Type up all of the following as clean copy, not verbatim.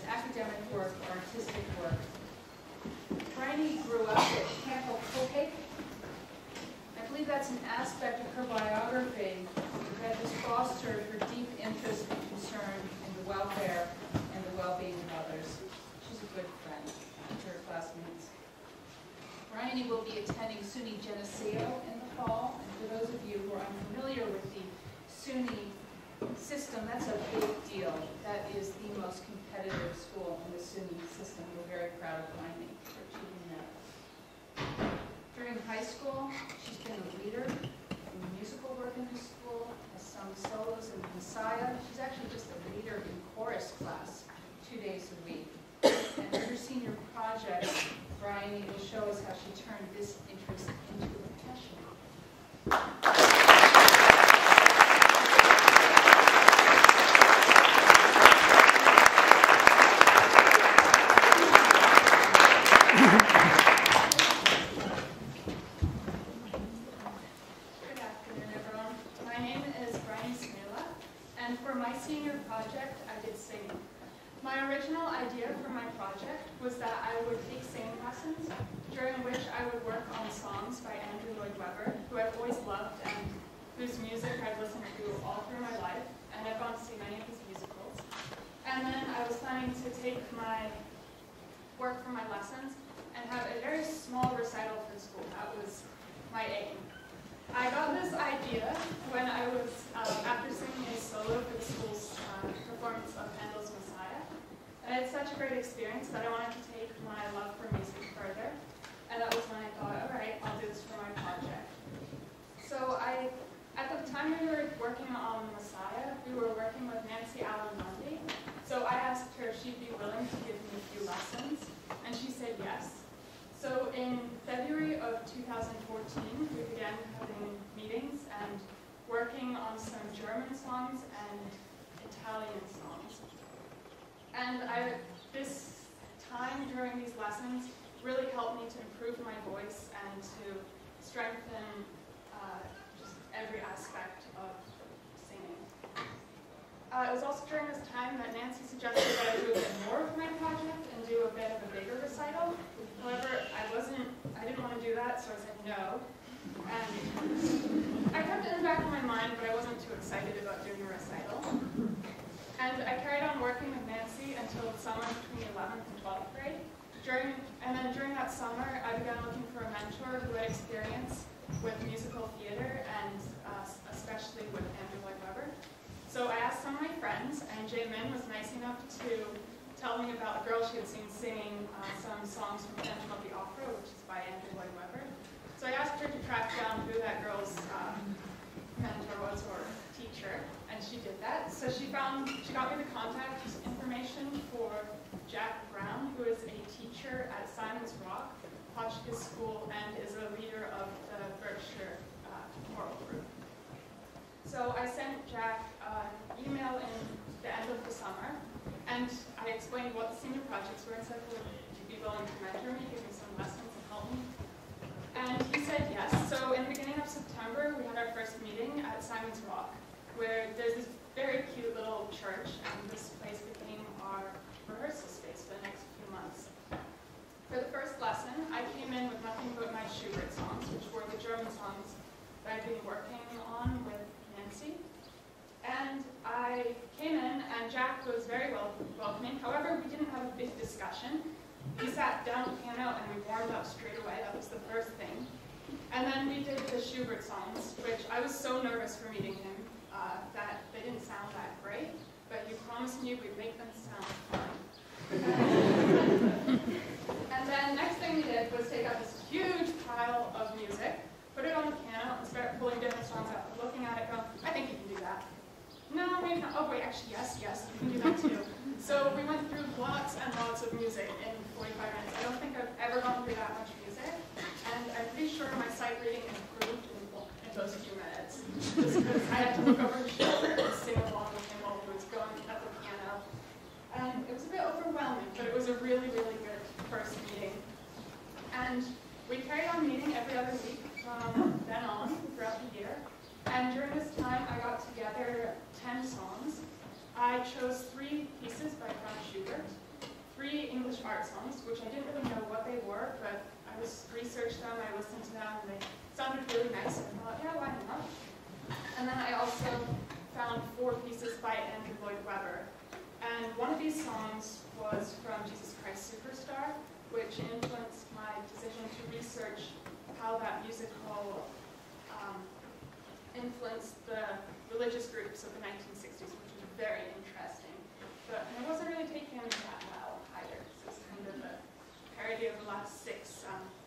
academic work or artistic work. Bryony grew up at Camp Copic. I believe that's an aspect of her biography that has fostered her deep interest and concern in the welfare and the well-being of others. She's a good friend to her classmates. Bryony will be attending SUNY Geneseo in the fall, and for those of you who are unfamiliar with the SUNY system, that's a big deal. That is the most competitive school in the SUNY system. We're very proud of Bryony for achieving that. During high school, she's been a leader in musical work in her school, has sung solos in Messiah. She's actually just a leader in chorus class 2 days a week. And in her senior project, Bryony will show us how she turned this interest into a passion. Good afternoon, everyone. My name is Bryony Smeele, and for my senior project, I did singing. My original idea for my project was that I would take singing lessons, during which I would work on songs by Andrew Lloyd Webber, who I've always loved and whose music I've listened to all through my life, and I've gone to see many of his musicals. And then I was planning to take my work from my lessons and have a very small recital for school. That was my aim. I got this idea when I was, after singing a solo for the school's performance of Handel's Messiah. And I had such a great experience that I wanted to take my love for music further. And that was when I thought, all right, I'll do this for my project. So at the time we were working on Messiah, we were working with Nancy Allen Mundy. So I asked her if she'd be willing to give me a few lessons, and she said yes. So in February of 2014, we began having meetings and working on some German songs and Italian songs. And this time during these lessons really helped me to improve my voice and to strengthen just every aspect of singing. It was also during this time that Nancy suggested that I do a bit more for my project and do a bit of a bigger recital. However, I didn't want to do that, so I said no. And I kept it in the back of my mind, but I wasn't too excited about doing a recital. And I carried on working with Nancy until the summer between 11th and 12th grade. During that summer, I began looking for a mentor who had experience with musical theater and especially with Andrew Lloyd Webber. So I asked some of my friends, and Jae Min was nice enough to tell me about a girl she had seen singing some songs from Phantom of the Opera, which is by Andrew Lloyd Webber. So I asked her to track down who that girl's mentor was or teacher, and she did that. So she got me the contact information for Jack Brown, who is a teacher at Simon's Rock, Hotchkiss School, and is a leader of the Berkshire choral group. So I sent Jack an email in the end of the summer, and I explained what the senior projects were and said, would you be willing to mentor me, give me some lessons and help me? And he said yes. So in the beginning of September, we had our first meeting at Simon's Rock, where there's this very cute little church, and this place became our rehearsal space for the next few months. For the first lesson, I came in with nothing but my Schubert songs, which were the German songs that I'd been working on with Nancy. And I came in, and Jack was very welcoming. However, we didn't have a big discussion. We sat down at the piano, and we warmed up straight away. That was the first thing. And then we did the Schubert songs, which I was so nervous for meeting him that they didn't sound that great, but he promised me we'd make them sound fun. And then next thing we did was take out this huge pile of music, put it on the piano, and start pulling different songs out, looking at it, going, I think you can do that. No, maybe not. Oh, wait, actually, yes, you can do that too. So we went through lots and lots of music in 45 minutes. I don't think I've ever gone through that much music, and I'm pretty sure my sight reading improved in those few minutes. Just because I had to look over his shoulder and sing along with him while he was going at the piano. And it was a bit overwhelming, but it was a really, really good first meeting. And we carried on meeting every other week from then on throughout the year. And during this time, I got together 10 songs. I chose 3 pieces by Franz Schubert, English art songs, which I didn't really know what they were, but I researched them, I listened to them, and they sounded really nice, and I thought, yeah, why not? And then I also found 4 pieces by Andrew Lloyd Webber. And one of these songs was from Jesus Christ Superstar, which influenced my decision to research how that musical influenced the religious groups of the 1960s, which was very interesting. But it wasn't really taken that well either. So it's kind of a parody of the last six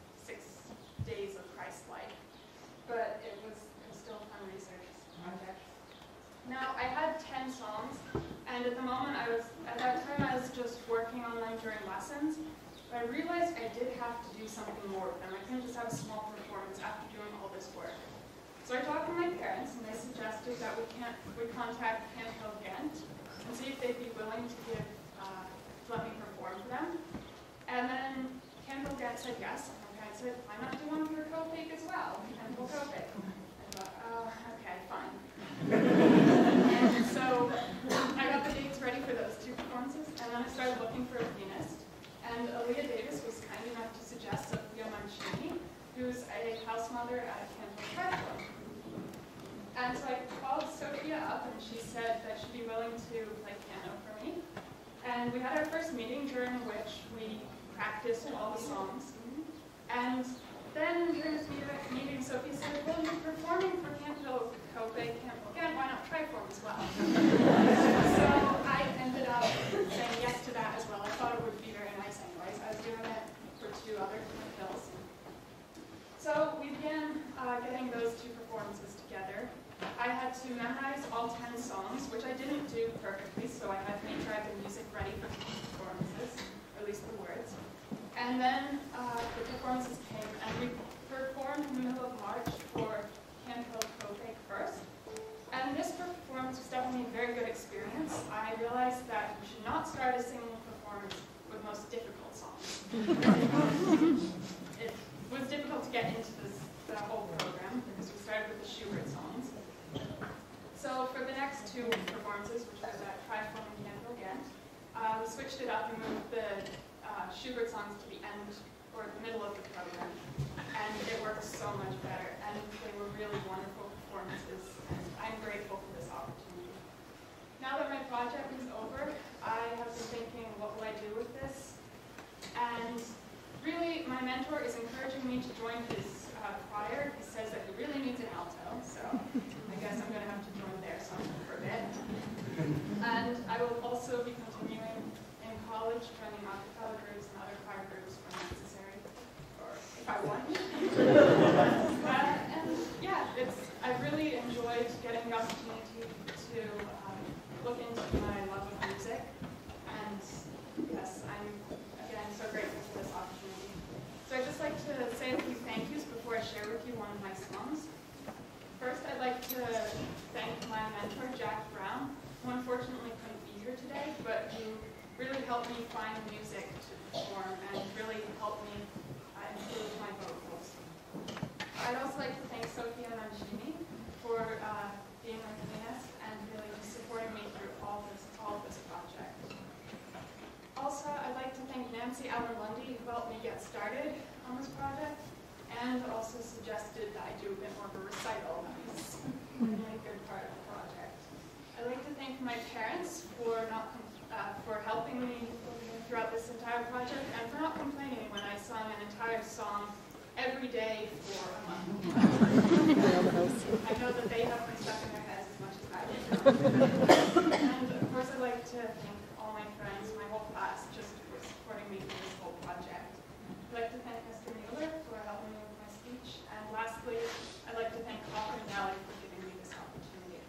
days of Christ's life. But it was still a fun research project. Now, I had 10 songs, and at the moment at that time I was just working on them during lessons. But I realized I did have to do something more with them. I couldn't just have a small performance after doing all this work. So I talked to my parents, and they suggested that we contact Ghent and see if they'd be willing to let me perform for them. And then Ghent said yes, and my parents said, why not do one for Copic as well? Copic. I thought, oh, okay, fine. And so I got the dates ready for those 2 performances, and then I started looking for a pianist. And Aaliyah Davis was kind enough to suggest Sophia Mancini, who's a house mother at Hawthorne. And so I called Sophia up, and she said that she'd be willing to play piano for me. And we had our first meeting, during which we practiced all the songs. And then during this meeting, Sophia said, well, you're performing for Canfield Copic, again, why not try for them as well? So I ended up saying yes to that as well. I thought it would be very nice anyways. I was doing it for 2 other films. So we began getting those 2 performances together. I had to memorize all 10 songs, which I didn't do perfectly, so I had to make sure I had the music ready for the performances, or at least the words. And then the performances came, and we performed in the middle of March for Canfield Copic first. And this performance was definitely a very good experience. I realized that you should not start a singing performance with most difficult songs. It was difficult to get into the whole program, because we started with the Schubert songs. So for the next 2 performances, which was at Triphone and Canfield Ghent, we switched it up and moved the Schubert songs to the end, or the middle of the program. And it worked so much better, and they were really wonderful performances, and I'm grateful for this opportunity. Now that my project is over, I have been thinking, what will I do with this? And really, my mentor is encouraging me to join his choir. He says that he really needs an alto, so I guess I'm going to have to join there something for a bit. And I will also be continuing in college, joining acapella groups and other choir groups when necessary, or if I want. And yeah, I've really enjoyed getting the opportunity to look into my love of music. And yes, I'm again so grateful for this opportunity. So I'd just like to say a few thank yous before I share with you one of my songs. First, I'd like to thank my mentor, Jack Brown, who unfortunately couldn't be here today, but who really helped me find music to perform and really helped me improve my vocals. I'd also like to thank Sophia Mancini for being my pianist and really just supporting me through all this project. Also, I'd like to thank Nancy Allen Lundy, who helped me get started on this project, and also suggested that I do a bit more of a recital. That was a really good part of the project. I'd like to thank my parents for helping me throughout this entire project, and for not complaining when I sung an entire song every day for a month. I know that they have been stuck in their heads as much as I did. And of course, I'd like to thank all my friends, my whole class, just for supporting me through this whole project. I'd like to thank Mr. Mueller for helping me with my speech. And lastly, I'd like to thank Hawthorne for giving me this opportunity.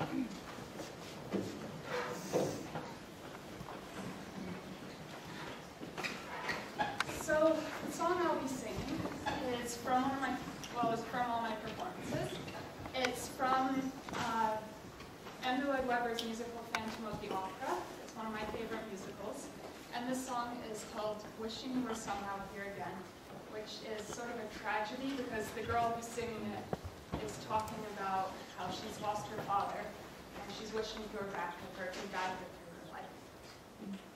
So the song I'll be singing is from one of my, well, it's from all my performances. It's from Andrew Lloyd Webber's musical Phantom of the Opera. It's one of my favorite musicals. And this song is called Wishing You Were Somehow Here Again, which is sort of a tragedy because the girl who's singing it is talking about how she's lost her father and she's wishing he were back with her to guide her through her life.